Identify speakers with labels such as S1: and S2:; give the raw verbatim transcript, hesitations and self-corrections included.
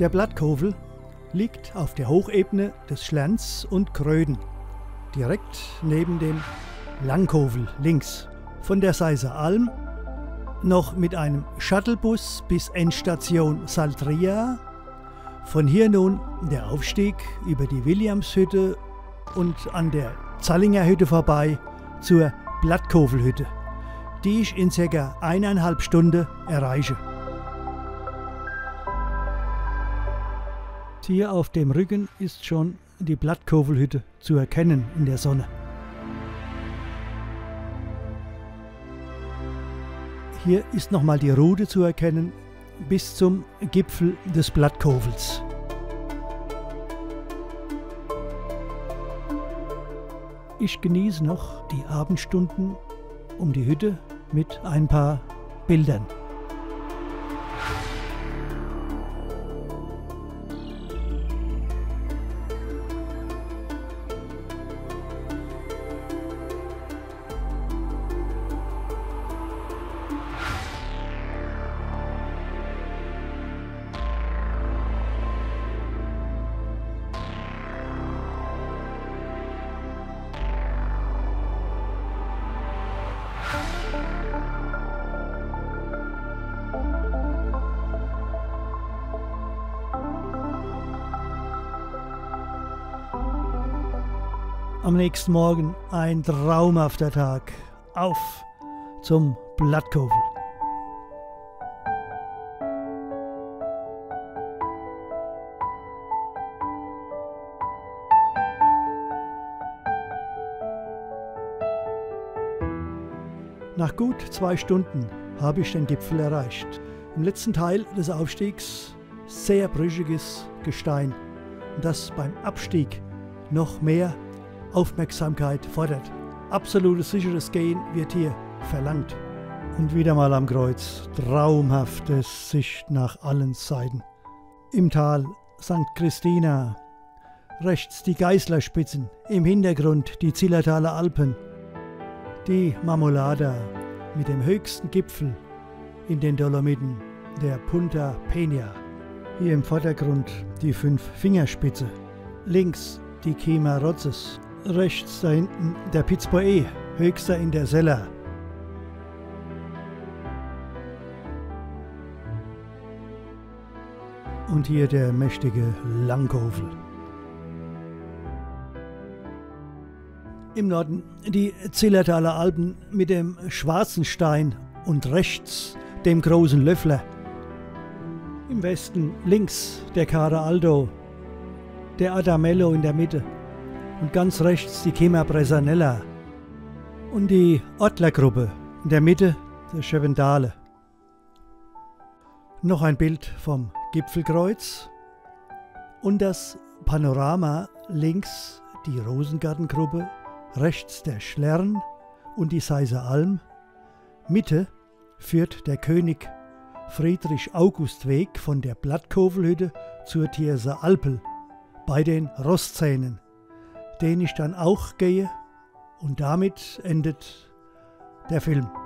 S1: Der Blattkofel liegt auf der Hochebene des Schlerns und Gröden, direkt neben dem Langkofel links. Von der Seiser Alm noch mit einem Shuttlebus bis Endstation Saltria. Von hier nun der Aufstieg über die Williamshütte und an der Zallinger Hütte vorbei zur Blattkofelhütte, die ich in ca. eineinhalb Stunden erreiche. Hier auf dem Rücken ist schon die Blattkofelhütte zu erkennen in der Sonne. Hier ist nochmal die Route zu erkennen bis zum Gipfel des Blattkofels. Ich genieße noch die Abendstunden um die Hütte mit ein paar Bildern. Am nächsten Morgen ein traumhafter Tag. Auf zum Blattkofel. Nach gut zwei Stunden habe ich den Gipfel erreicht. Im letzten Teil des Aufstiegs sehr brüchiges Gestein, das beim Abstieg noch mehr Aufmerksamkeit fordert. Absolutes sicheres Gehen wird hier verlangt. Und wieder mal am Kreuz, traumhafte Sicht nach allen Seiten. Im Tal Sankt Christina, rechts die Geißlerspitzen, im Hintergrund die Zillertaler Alpen, die Marmolada mit dem höchsten Gipfel in den Dolomiten, der Punta Peña. Hier im Vordergrund die Fünf-Fingerspitze, links die Cima Rozzes, rechts da hinten der Piz Poet, höchster in der Sella. Und hier der mächtige Langkofel. Im Norden die Zillertaler Alpen mit dem Schwarzen Stein und rechts dem großen Löffler. Im Westen links der Cara Aldo, der Adamello in der Mitte. Und ganz rechts die Cima Bresanella und die Ottler-Gruppe, in der Mitte der Schewendale. Noch ein Bild vom Gipfelkreuz und das Panorama links die Rosengartengruppe, rechts der Schlern und die Seiser Alm. Mitte führt der König Friedrich August Weg von der Blattkofelhütte zur Thierser Alpel bei den Rosszähnen, den ich dann auch gehe, und damit endet der Film.